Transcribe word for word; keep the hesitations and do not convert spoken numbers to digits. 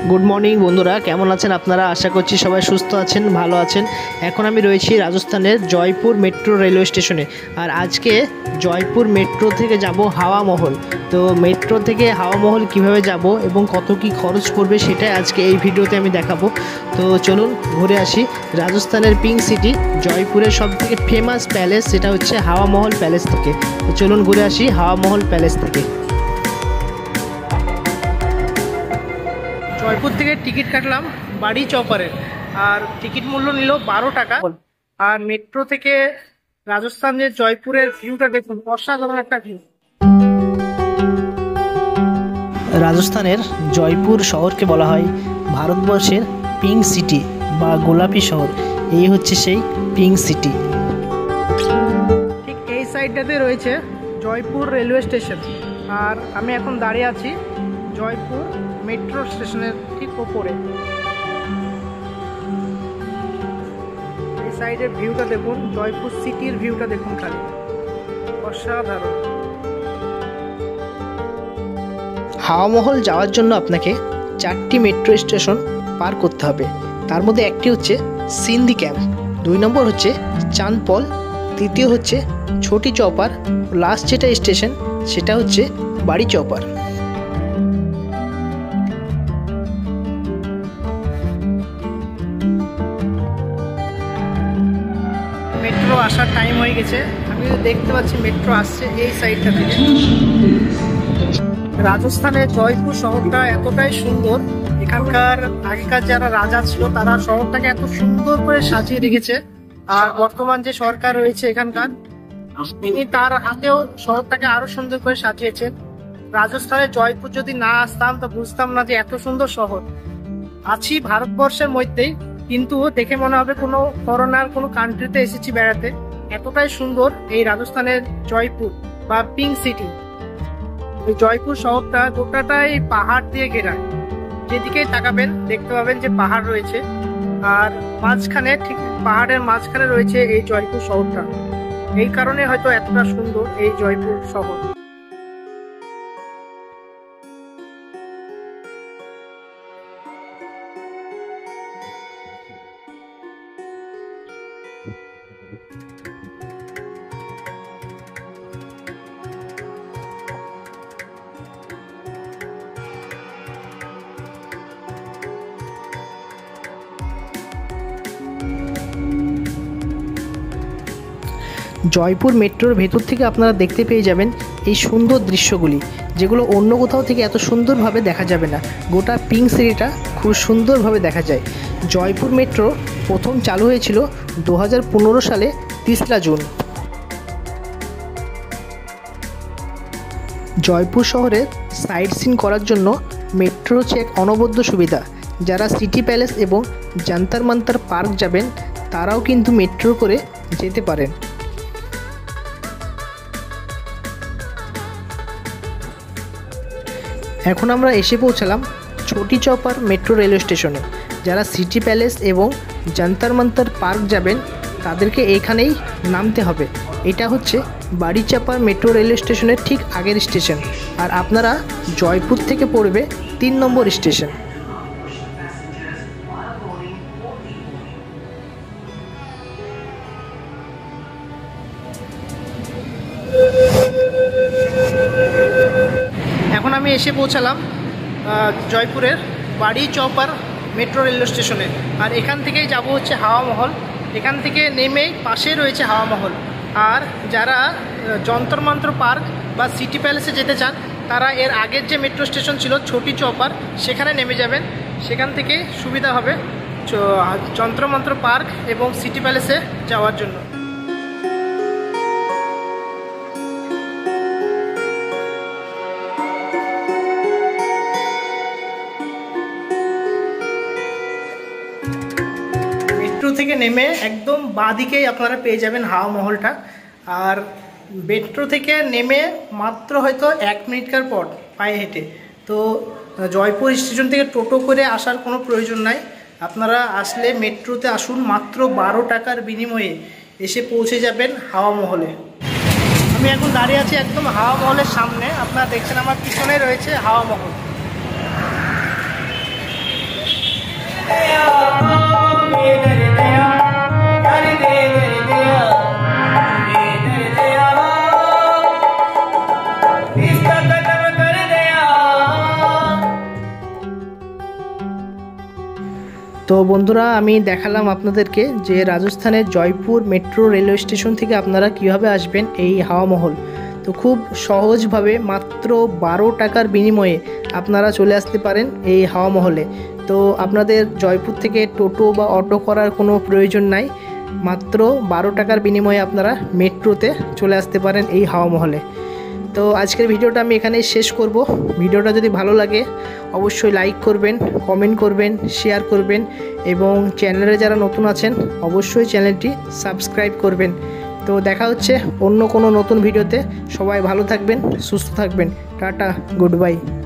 Good morning বন্ধুরা, কেমন আছেন আপনারা? আশা করছি সবাই সুস্থ আছেন, ভালো আছেন। এখন আমি রয়েছি রাজস্থানের জয়পুর মেট্রো রেলওয়ে স্টেশনে। আর আজকে জয়পুর মেট্রো থেকে যাব হাওয়া মহল। তো মেট্রো থেকে হাওয়া মহল কীভাবে যাব এবং কত কি খরচ পড়বে সেটাই আজকে এই ভিডিওতে আমি দেখাবো। তো চলুন ঘুরে আসি রাজস্থানের পিঙ্ক সিটি জয়পুরের সবথেকে ফেমাস প্যালেস, সেটা হচ্ছে হাওয়া মহল প্যালেস থেকে। তো চলুন ঘুরে আসি হাওয়া মহল প্যালেস থেকে। জয়পুর থেকে টিকিট কাটলাম বাড়ি চপারের, আর টিকিট মূল্য নিল বারো টাকা। আর মেট্রো থেকে রাজস্থানের জয়পুরের ভিউটা দেখুন, অসাধারণ একটা ভিউ। রাজস্থানের জয়পুর শহরকে বলা হয় ভারতবর্ষের পিঙ্ক সিটি বা গোলাপি শহর। এই হচ্ছে সেই পিঙ্ক সিটি। ঠিক এই সাইডটাতে রয়েছে জয়পুর রেলওয়ে স্টেশন, আর আমি এখন দাঁড়িয়ে আছি জয়পুর মেট্রো স্টেশনের ঠিক ওপরে। এই সাইডের ভিউটা দেখুন, জয়পুর সিটির ভিউটা দেখুন, খালি অসাধারণ। হাওয়া মহল যাওয়ার জন্য আপনাকে চারটি মেট্রো স্টেশন পার করতে হবে। তার মধ্যে একটি হচ্ছে সিন্ধি ক্যাম্প, দুই নম্বর হচ্ছে চাঁদপল, তৃতীয় হচ্ছে ছোটি চৌপার, লাস্ট যেটা স্টেশন সেটা হচ্ছে বাড়ি চৌপার। মেট্রো আসার টাইম হয়ে গেছে, আমি দেখতে পাচ্ছি মেট্রো আসছে এই সাইডটা থেকে। রাজস্থানের জয়পুর শহরটা এতটাই সুন্দর, এখানকার আগেকার যারা রাজা ছিল তারা শহরটাকে এত সুন্দর করে সাজিয়ে রেখেছে। আর বর্তমান যে সরকার রয়েছে এখানকার, তিনি তার হাতেও শহরটাকে আরো সুন্দর করে সাজিয়েছেন। রাজস্থানের জয়পুর যদি না আসতাম তো বুঝতাম না যে এত সুন্দর শহর। আছি ভারতবর্ষের মধ্যেই, কিন্তু দেখে মনে হবে কোনো ফরেনার কোনো কান্ট্রিতে এসেছি বেড়াতে। এতটাই সুন্দর এই রাজস্থানের জয়পুর বা পিঙ্ক সিটি। এই জয়পুর শহরটা গোটাটাই পাহাড় দিয়ে ঘেরা, যেদিকেই তাকাবেন দেখতে পাবেন যে পাহাড় রয়েছে। আর মাঝখানে, ঠিক পাহাড়ের মাঝখানে রয়েছে এই জয়পুর শহরটা। এই কারণে হয়তো এতটা সুন্দর এই জয়পুর শহর। জয়পুর মেট্রোর ভেতর থেকে আপনারা দেখতে পেয়ে যাবেন এই সুন্দর দৃশ্যগুলি, যেগুলো অন্য কোথাও থেকে এত সুন্দরভাবে দেখা যাবে না। গোটা পিঙ্ক সিটিটা খুব সুন্দরভাবে দেখা যায়। জয়পুর মেট্রো প্রথম চালু হয়েছিল দু হাজার পনেরো সালে তেসরা জুন। জয়পুর শহরে সাইট সিন করার জন্য মেট্রো হচ্ছে এক অনবদ্য সুবিধা। যারা সিটি প্যালেস এবং জান্তার মান্তার পার্ক যাবেন তারাও কিন্তু মেট্রো করে যেতে পারেন। এখন আমরা এসে পৌঁছালাম ছোটি চৌপার মেট্রো রেলওয়ে স্টেশনে। যারা সিটি প্যালেস এবং জান্তার মান্তার পার্ক যাবেন তাদেরকে এখানেই নামতে হবে। এটা হচ্ছে বাড়ি চাপার মেট্রো রেলওয়ে স্টেশনের ঠিক আগের স্টেশন, আর আপনারা জয়পুর থেকে পড়বে তিন নম্বর স্টেশন। এখন আমি এসে পৌঁছালাম জয়পুরের বাড়ি চৌপার মেট্রো রেলওয়ে স্টেশনে, আর এখান থেকেই যাব হচ্ছে হাওয়া মহল। এখান থেকে নেমেই পাশে রয়েছে হাওয়া মহল। আর যারা যন্তর মন্ত্র পার্ক বা সিটি প্যালেসে যেতে চান তারা এর আগের যে মেট্রো স্টেশন ছিল ছোটি চৌপার, সেখানে নেমে যাবেন। সেখান থেকে সুবিধা হবে যন্ত্র মন্ত্র পার্ক এবং সিটি প্যালেসে যাওয়ার জন্য। মেট্রো থেকে নেমে একদম বাঁ দিকেই আপনারা পেয়ে যাবেন হাওয়া মহলটা। আর মেট্রো থেকে নেমে মাত্র হয়তো এক মিনিটকার পর পায়ে হেঁটে, তো জয়পুর স্টেশন থেকে টোটো করে আসার কোনো প্রয়োজন নাই। আপনারা আসলে মেট্রোতে আসুন, মাত্র বারো টাকার বিনিময়ে এসে পৌঁছে যাবেন হাওয়া মহলে। আমি এখন দাঁড়িয়ে আছি একদম হাওয়া মহলের সামনে। আপনারা দেখছেন আমার পিছনে রয়েছে হাওয়া মহল। তো বন্ধুরা, আমি দেখালাম আপনাদেরকে যে রাজস্থানের জয়পুর মেট্রো রেলওয়ে স্টেশন থেকে আপনারা কিভাবে আসবেন এই হাওয়া মহল। তো খুব সহজভাবে মাত্র বারো টাকার বিনিময়ে আপনারা চলে আসতে পারেন এই হাওয়া মহলে। তো আপনাদের জয়পুর থেকে টোটো বা অটো করার কোনো প্রয়োজন নাই, মাত্র বারো টাকার বিনিময়ে আপনারা মেট্রোতে চলে আসতে পারেন এই হাওয়া মহলে। তো আজকের ভিডিওটা আমি এখানেই শেষ করব। ভিডিওটা যদি ভালো লাগে অবশ্যই লাইক করবেন, কমেন্ট করবেন, শেয়ার করবেন এবং চ্যানেলে যারা নতুন আছেন অবশ্যই চ্যানেলটি সাবস্ক্রাইব করবেন। তো দেখা হচ্ছে অন্য কোনো নতুন ভিডিওতে। সবাই ভালো থাকবেন, সুস্থ থাকবেন। Tata, good by.